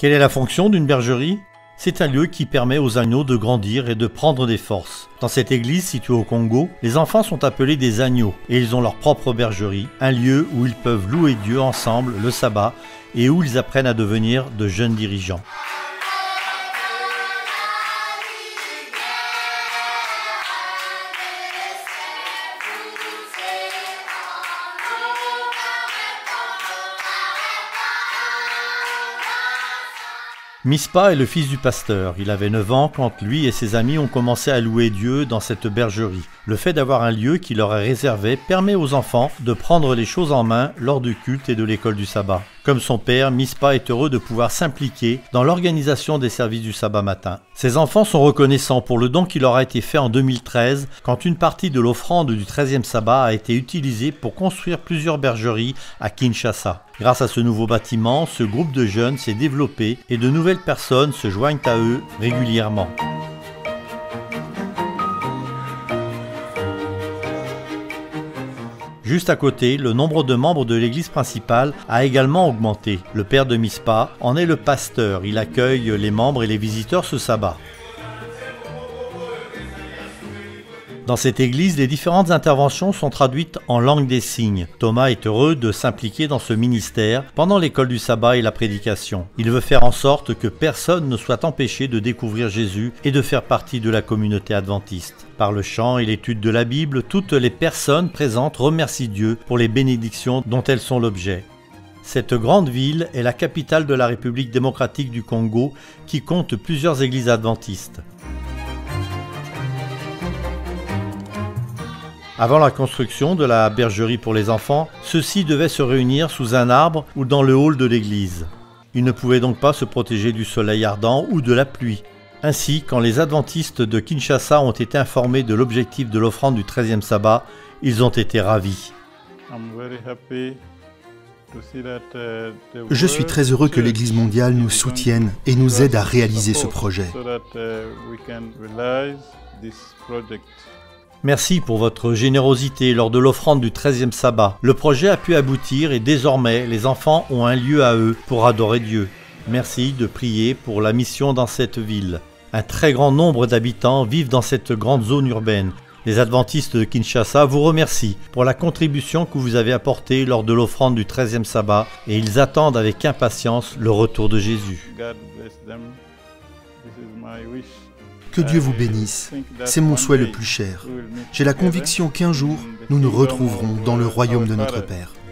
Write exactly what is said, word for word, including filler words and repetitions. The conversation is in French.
Quelle est la fonction d'une bergerie? C'est un lieu qui permet aux agneaux de grandir et de prendre des forces. Dans cette église située au Congo, les enfants sont appelés des agneaux et ils ont leur propre bergerie, un lieu où ils peuvent louer Dieu ensemble le sabbat et où ils apprennent à devenir de jeunes dirigeants. Mispa est le fils du pasteur. Il avait neuf ans quand lui et ses amis ont commencé à louer Dieu dans cette bergerie. Le fait d'avoir un lieu qui leur est réservé permet aux enfants de prendre les choses en main lors du culte et de l'école du sabbat. Comme son père, Mispa est heureux de pouvoir s'impliquer dans l'organisation des services du sabbat matin. Ses enfants sont reconnaissants pour le don qui leur a été fait en deux mille treize quand une partie de l'offrande du treizième sabbat a été utilisée pour construire plusieurs bergeries à Kinshasa. Grâce à ce nouveau bâtiment, ce groupe de jeunes s'est développé et de nouvelles personnes se joignent à eux régulièrement. Juste à côté, le nombre de membres de l'église principale a également augmenté. Le père de Mispa en est le pasteur. Il accueille les membres et les visiteurs ce sabbat. Dans cette église, les différentes interventions sont traduites en langue des signes. Thomas est heureux de s'impliquer dans ce ministère pendant l'école du sabbat et la prédication. Il veut faire en sorte que personne ne soit empêché de découvrir Jésus et de faire partie de la communauté adventiste. Par le chant et l'étude de la Bible, toutes les personnes présentes remercient Dieu pour les bénédictions dont elles sont l'objet. Cette grande ville est la capitale de la République démocratique du Congo qui compte plusieurs églises adventistes. Avant la construction de la bergerie pour les enfants, ceux-ci devaient se réunir sous un arbre ou dans le hall de l'église. Ils ne pouvaient donc pas se protéger du soleil ardent ou de la pluie. Ainsi, quand les adventistes de Kinshasa ont été informés de l'objectif de l'offrande du treizième sabbat, ils ont été ravis. Je suis très heureux que l'Église mondiale nous soutienne et nous aide à réaliser ce projet. Merci pour votre générosité lors de l'offrande du treizième sabbat. Le projet a pu aboutir et désormais les enfants ont un lieu à eux pour adorer Dieu. Merci de prier pour la mission dans cette ville. Un très grand nombre d'habitants vivent dans cette grande zone urbaine. Les adventistes de Kinshasa vous remercient pour la contribution que vous avez apportée lors de l'offrande du treizième sabbat et ils attendent avec impatience le retour de Jésus. Que Dieu vous bénisse, c'est mon souhait le plus cher. J'ai la conviction qu'un jour, nous nous retrouverons dans le royaume de notre Père.